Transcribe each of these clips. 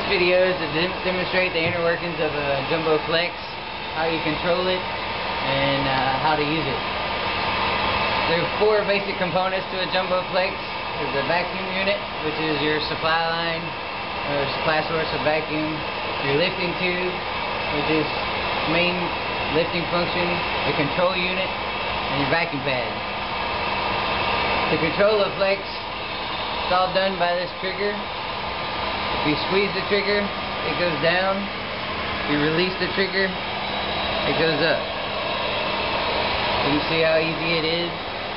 video is to demonstrate the inner workings of a jumbo flex, how you control it, and how to use it. There are 4 basic components to a jumbo flex. There's the vacuum unit, which is your supply line or supply source of vacuum, your lifting tube, which is main lifting function, the control unit, and your vacuum pad. To control a flex, it's all done by this trigger. If you squeeze the trigger, it goes down. If you release the trigger, it goes up. You can see how easy it is.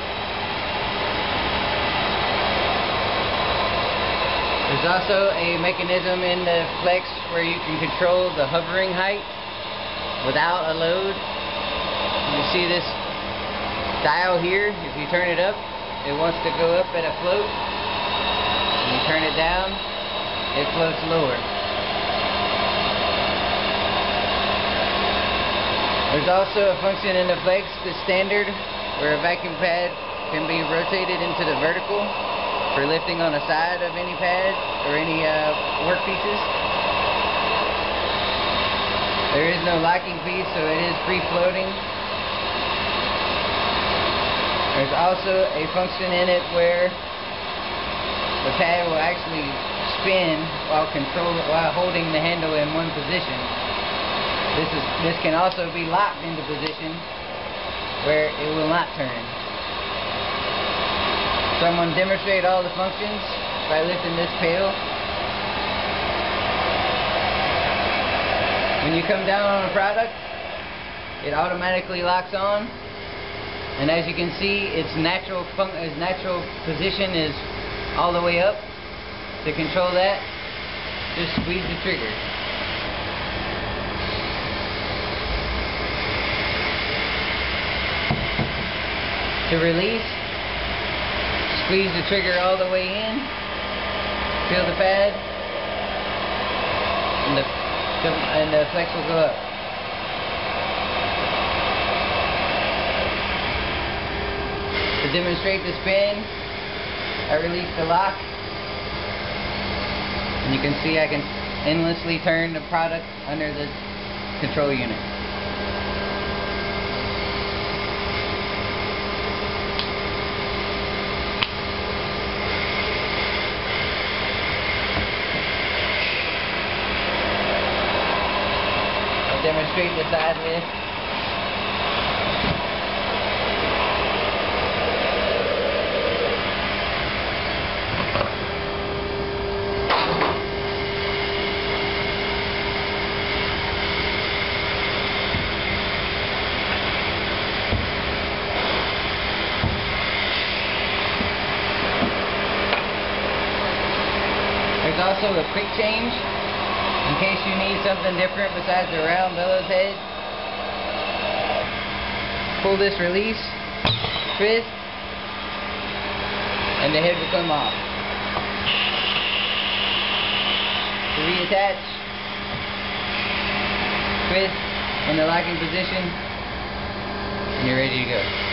There's also a mechanism in the flex where you can control the hovering height without a load. You see this dial here. If you turn it up, it wants to go up at a float. When you turn it down, it floats lower. There's also a function in the flex, the standard, where a vacuum pad can be rotated into the vertical for lifting on the side of any pad or any work pieces. There is no locking piece, so it is free floating. There's also a function in it where the pad will actually spin while holding the handle in one position. This can also be locked into position where it will not turn. So I'm going to demonstrate all the functions by lifting this pail. When you come down on a product, it automatically locks on, and as you can see, its natural position is all the way up. To control that, just squeeze the trigger. To release, squeeze the trigger all the way in, feel the pad, and the flex will go up. To demonstrate the spin, I release the lock, and you can see I can endlessly turn the product under the control unit. I'll demonstrate the side lift. There's also a quick change in case you need something different besides the round bellows head. Pull this release, twist, and the head will come off. To reattach, twist in the locking position, and you're ready to go.